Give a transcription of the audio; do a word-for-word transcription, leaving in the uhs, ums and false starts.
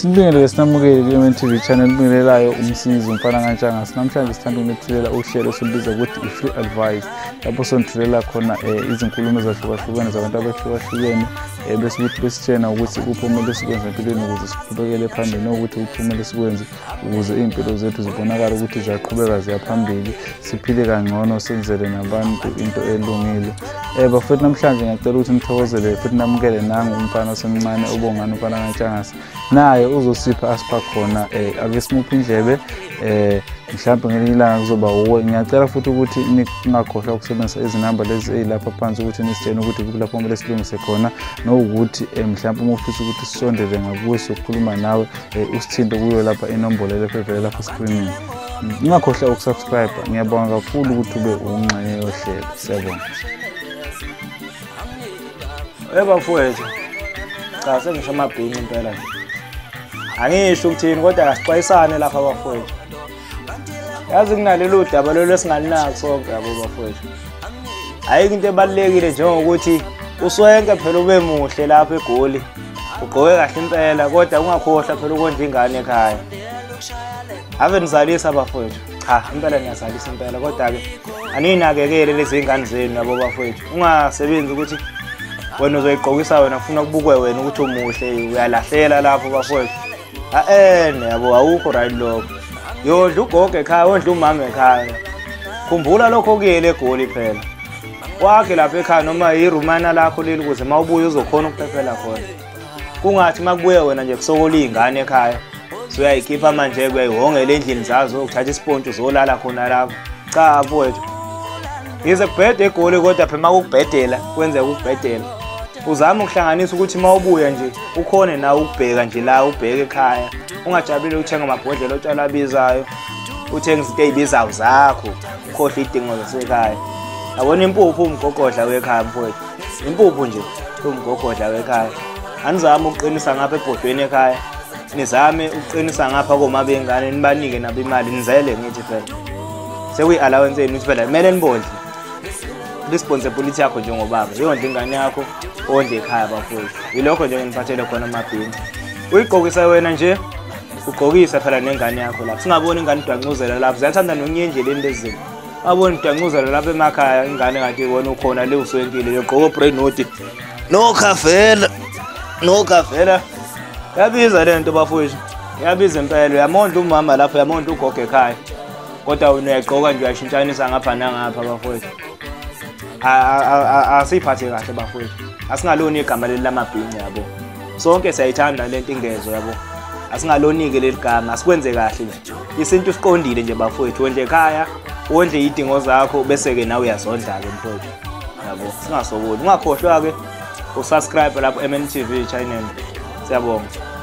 Sinibingelele sinamukele ku M T V channel bingelelayo umsizi umfana kanjanga. Sinamhlanje sithanda ukunethulela uhlelo esilubiza ukuthi i-free advice. Lapho sonithulela khona izinkulumo ezahlukahlukene zabantu abahlukahlukene bese ukuthi besitshena ukuthi kuphumele sikwenze empilweni ukuze siqhubekele phambili nokuthi kuphumele sikwenze ukuze impilo zethu zibonakala ukuthi ziyaqhubeka ziyaphambili siphile kangcono senzele nabantu into elungile. Eh bafethu namhlanje ngiyacela ukuthi nithokozele futhi namukele nangu umfana osemncane obongana umfana kanjanga. Naye uzosipha asipha khona eh ake simuphe indlebe eh mhlawumbe ngelinye ilanga kuzoba uwe. Ngiyacela futhi ukuthi ningakhohlwa ukusebenzisa izinamba lezi ezilapha phansi ukuthi nisitshene ukuthi kulapho kumele silungise khona nokuthi mhlawumbe uma ufisa ukuthi sisondele ngakuwe sokukhuluma nawe usithinte kuyo lapha inombolo lefevele lapha screenini. Ningakhohlwa ukusubscribe. Ngiyabonga kakhulu ukuthi ube ungxenye yohlelo. Siyabonga. Eba mfowethu. Cha sengisho amabhinqa impela nje. Angisho ukuthini kodwa asixwayisane lapha bafowethu. Yazi kunalelo daba lelo esingalinaki sonke yabo bafowethu. Ayikho into ebalekile njengokuthi uswenke phela ube muhle lapha eGoli. Ugqoke kahle impela kodwa ungakhohlwa phela ukondla ingane ekhaya. Ave nizalisa bafowethu. Cha impela niyazalisa impela kodwa ke aninakekele lezi ingane zenu yabo bafowethu. Ungasebenzi ukuthi wena uzoyiqokisa wena ufuna ukubukwe wena ukuthi umuhle uyalahlela lapho bafowethu. Aene yabo awukho right lokho. Yodla ugogo ekhaya wondla umama ekhaya. Khumbula lokho kuyele eGoli phela. Wakhe lapha ekhaya noma irumana lakho leli ukuze mawubuye uzokhona ukuphephela khona. Kungathi makubuye wena nje kusokola izingane ekhaya. Uyayikhipha manje kuyayihongela endlini zazo ukuthatha isponto uzolala khona lapho. Cha mfowethu. Yize kubhede eGoli kodwa phela makukubhedela kwenzeka ukubhedela. Uzama ukuhlanganisa ukuthi mawubuya nje ukhone nawe ukubheka nje la ubheke ekhaya. Ungajabulile ukuthenga amabhodlela otshwala abizayo. Uthenga izinto ezibizayo zakho. Ukhohle idingo zasekhaya. Yabona impuphu umgogodla wekhaya mfowethu. Impuphu nje umgogodla wekhaya. Anizama ukuqinisa ngapha ebhodweni ekhaya. Nizame ukuqinisa ngapha koma bengane nibanike nabo imali nizele ngithi phela. Sekuyi allowance yenu ukuthi phela kumele nibondle. Responsibility yakho njengobaba yondla ingane yakho ondle ekhaya bafowethu. Yilokho nje ngiphathele khona amabhinqa. Uyiqokisa wena nje ugqokisa phela nengane yakho lapha. Singaboni ingane idwancuzela lapha. Ziyathanda nonyenjeleni lezi. Abona idwancuzela lapha emakhaya ingane kanti wona ukhona le uswenkile yogqoka brain note. No khafela. No khafela. Yabiza lento bafowethu. Yabiza impela uyamondla umama lapha uyamondla ugogo ekhaya. Kodwa wena uyaqoka nje uyashintshanisa ngapha nangapha bafowethu. Asiphathe kahle bafowethu. Asingaloni igama leli lamabhinqa yabo. Sonke siyayithanda lento ingezo yabo. Asingalonike leli gama asikwenze kahle nje. Isinto siqondile nje bafowethu wondle ekhaya, wondle idingo zakho bese ke nawe uyazondla ke mfowethu. Yabo singasokoli. Ungakhohlwa ke usubscribe lapho M T V channel. Siyabonga.